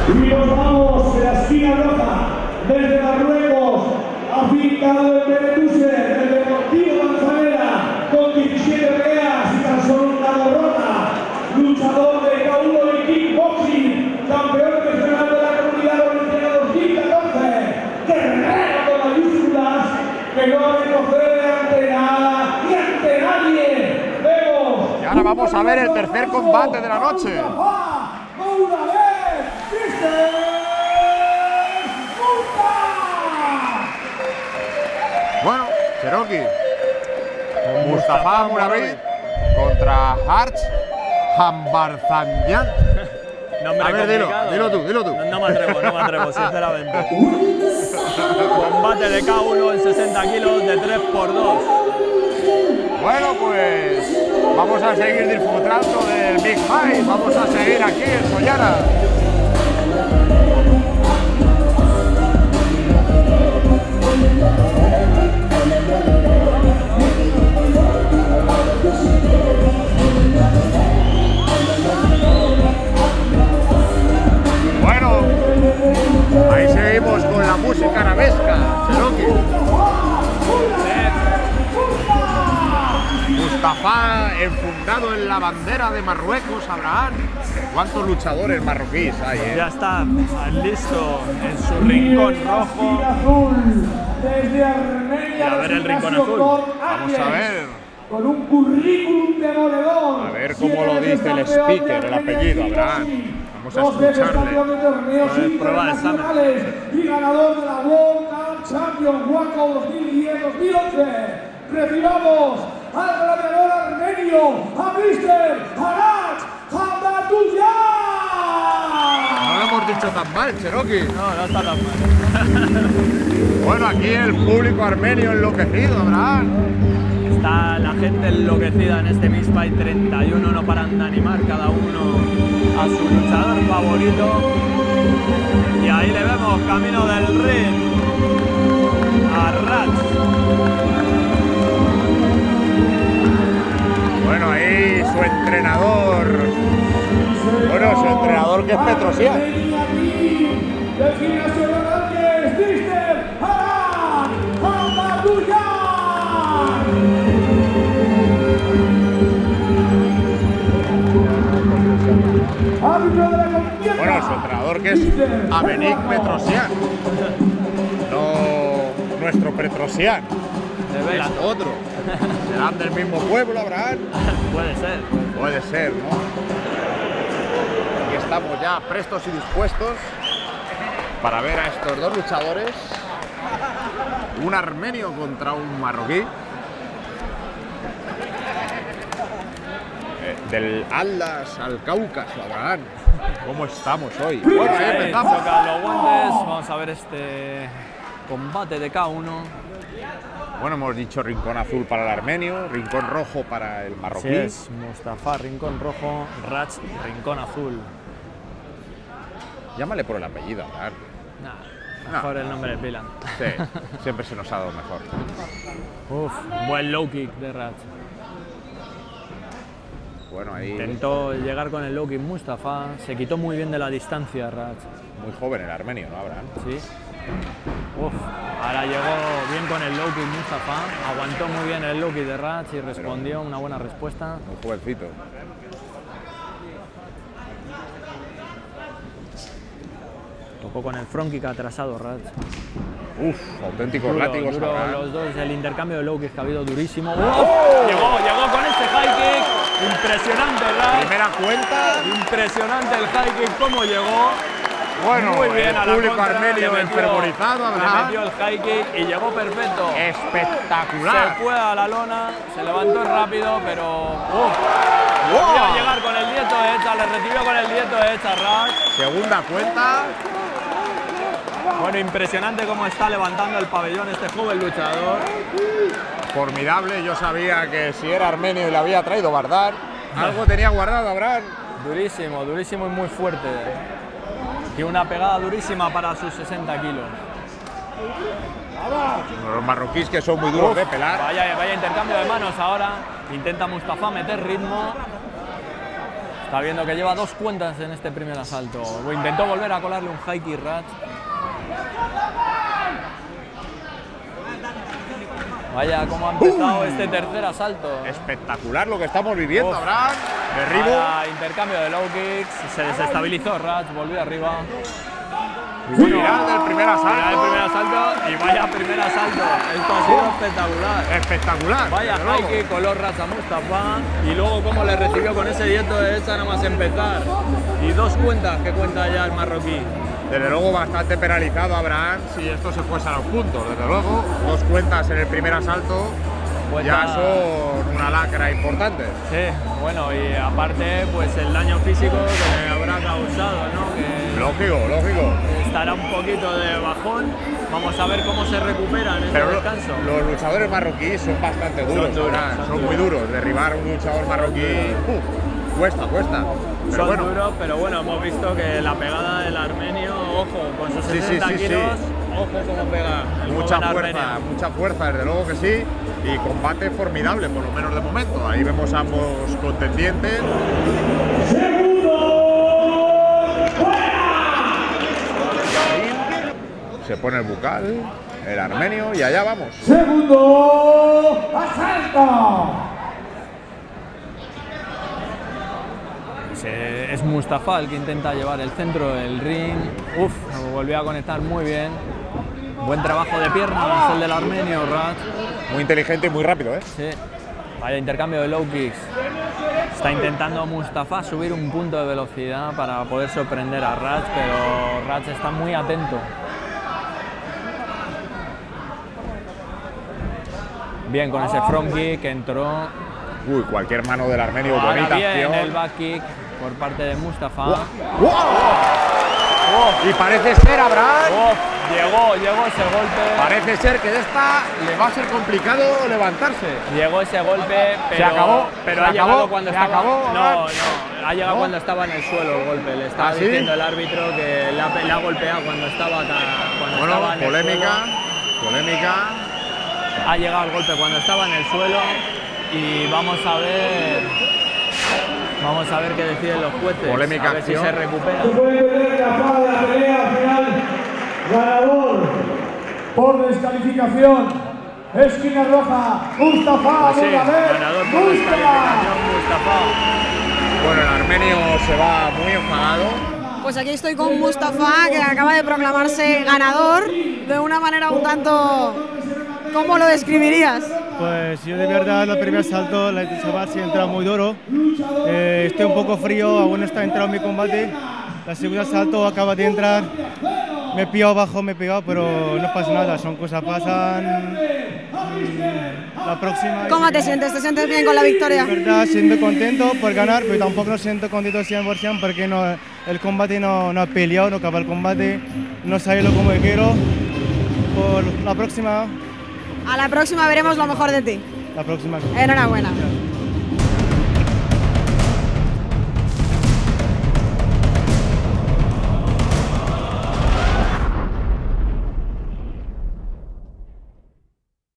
Y nos vamos de la esquina roja, desde Marruecos, afincado en Benetúser, del Deportivo Manzanera, con 17 peleas y tan solo una derrota. Luchador de K1 y kickboxing, campeón nacional de la comunidad valenciana 2014, guerrero con mayúsculas, que no retrocede ante nada y ante nadie. Vemos. Y ahora vamos a ver el tercer combate de la noche. Una vez, Bueno, Cherokee, Mustafa Murabi contra Harch Hambarzanyan. A ver, dilo tú. No me atrevo, sinceramente. Combate de K1 en 60 kilos de 3×2. Bueno, pues vamos a seguir disfrutando del Big Fight. Vamos a seguir aquí en Sollana. Bueno, ahí seguimos con la música arabesca, Cherokee. Mustafa enfundado en la bandera de Marruecos, Abraham. ¿Cuántos luchadores marroquíes hay? Ya está listo en su rincón rojo. Desde Armenia, y a ver el rincón azul. Vamos a ver. Con un currículum demoledor. A ver cómo lo dice el speaker, el apellido, Abraham. Vamos a escucharle. Prueba de examen. Y ganador de la World Cup Champion Waco 2010-2011. Recibamos al gladiador armenio, a Mr. Harach Hamdatuyan. No lo hemos dicho tan mal, Cherokee. No está tan mal. Bueno, aquí el público armenio enloquecido, Abraham. Está la gente enloquecida en este Mixed Fight 31, no paran de animar cada uno a su luchador favorito. Y ahí le vemos camino del ring a Ratz. Bueno, ahí su entrenador. Bueno, su entrenador que es Petrosian. Del gimnasio de Rodríguez, Mr. Harach Hamdatuyan. Bueno, su entrenador que es Avenik Petrosian. No nuestro Petrosian. Es otro. ¿Serán del mismo pueblo, Abraham? Puede ser. Puede ser, ¿no? Aquí estamos ya prestos y dispuestos para ver a estos dos luchadores. Un armenio contra un marroquí. Del Atlas al Cáucaso, Abraham. ¿Cómo estamos hoy? Bueno, ahí empezamos. Tocan los guantes. Vamos a ver este combate de K1. Bueno, hemos dicho rincón azul para el armenio, rincón rojo para el marroquí. Sí, es Mustafa, rincón rojo, Ratz, rincón azul. Llámale por el apellido, Abraham. Nah, mejor el nombre de pila. Sí, siempre se nos ha dado mejor. Uf, buen low kick de Ratz. Bueno, ahí Intentó llegar con el low kick Mustafa, se quitó muy bien de la distancia Ratz. muy joven el armenio, ¿no, Abraham? Sí. Uf, ahora llegó bien con el low kick Mustafa, aguantó muy bien el low kick de Ratz y respondió una buena respuesta. Muy jovencito. Tocó con el front kick atrasado Ratz. Uf, auténticos látigos. Duro Abraham. los dos, el intercambio de low kicks que ha habido durísimo. Llegó con este high kick, impresionante Ratz. Primera cuenta. Impresionante el high kick, cómo llegó. Bueno, muy bien, el a la público contra, armenio enfervorizado, le Abraham. metió el high kick y llegó perfecto. Espectacular. Se fue a la lona, se levantó rápido, pero volvió a llegar con el dieto hecha, le recibió con el dieto hecha Ratz. Segunda cuenta. Bueno, impresionante cómo está levantando el pabellón este joven luchador. Formidable, yo sabía que si era armenio y le había traído Bardar, algo tenía guardado, Abraham. Durísimo, durísimo y muy fuerte. Y una pegada durísima para sus 60 kilos. Los marroquíes que son muy duros de pelar. Vaya intercambio de manos ahora. Intenta Mustafa meter ritmo. Está viendo que lleva 2 cuentas en este primer asalto. Intentó volver a colarle un high kick Raj. Vaya cómo ha empezado este tercer asalto. Espectacular lo que estamos viviendo, Uf. Abraham. Derribo. Vaya intercambio de low kicks. Se desestabilizó Raj, volvió arriba. Final del primer asalto. Final del primer asalto y vaya primer asalto. Esto ha sido espectacular. Espectacular. Vaya desde luego. high kick coló Raj a Mustafa y luego cómo le recibió con ese dietro de derecha nada más empezar. Y 2 cuentas que cuenta ya el marroquí. Desde luego bastante penalizado Abraham si esto se fuese a los puntos. Desde luego, 2 cuentas en el primer asalto ya son una lacra importante. Sí, bueno, y aparte pues el daño físico que le habrá causado, ¿no? Que Lógico. estará un poquito de bajón. Vamos a ver cómo se recupera en este Pero descanso. los luchadores marroquíes son bastante duros, Abraham. Son muy duros. Derribar a un luchador marroquí cuesta. Pero Son bueno. duros, pero bueno, hemos visto que la pegada del armenio, ojo, con sus 60 kilos, ojo cómo pega el Mucha fuerza, desde luego que sí. Y combate formidable, por lo menos de momento. Ahí vemos a ambos contendientes. Se pone el bucal, el armenio y allá vamos. Segundo asalto. Es Mustafa el que intenta llevar el centro del ring. Uf, volvió a conectar muy bien. Buen trabajo de piernas el del armenio, Raj. Muy inteligente y muy rápido, ¿eh? Sí. Vaya intercambio de low kicks. Está intentando Mustafa subir un punto de velocidad para poder sorprender a Raj, pero Raj está muy atento. Bien con ese front kick que entró. Uy, cualquier mano del armenio, Ahora bonita bien acción. el back kick por parte de Mustafa. ¡Wow! Y parece ser, Abraham. Llegó ese golpe. Parece ser que de esta le va a ser complicado levantarse. Llegó ese golpe, pero Se acabó, pero se ha llegado acabó, cuando se estaba. acabó, No, ha llegado ¿no? cuando estaba en el suelo el golpe. Le estaba ¿Ah, sí? diciendo el árbitro que le ha golpeado cuando estaba estaba en el suelo. Polémica. Ha llegado el golpe cuando estaba en el suelo y vamos a ver qué deciden los jueces. Polémica a ver acción. si se recupera. Se puede perder la fase de la pelea final. Ganador por descalificación. Esquina roja, Mustafa. Pues sí, ganador por descalificación, Mustafa. Bueno, el armenio se va muy enfadado. Pues aquí estoy con Mustafa, que acaba de proclamarse ganador de una manera un tanto... ¿Cómo lo describirías? Pues yo de verdad el primer salto la base entra muy duro, estoy un poco frío, aún no está entrado mi combate. La segunda salto acaba de entrar, me he pillado abajo, pero no pasa nada, son cosas pasan. La próxima. ¿Cómo te sientes? ¿Te sientes bien con la victoria? De verdad siento contento por ganar, pero tampoco me siento contento 100% porque el combate no ha peleado, no acaba el combate, no salió como yo quiero. Por la próxima. A la próxima veremos lo mejor de ti. La próxima. Enhorabuena.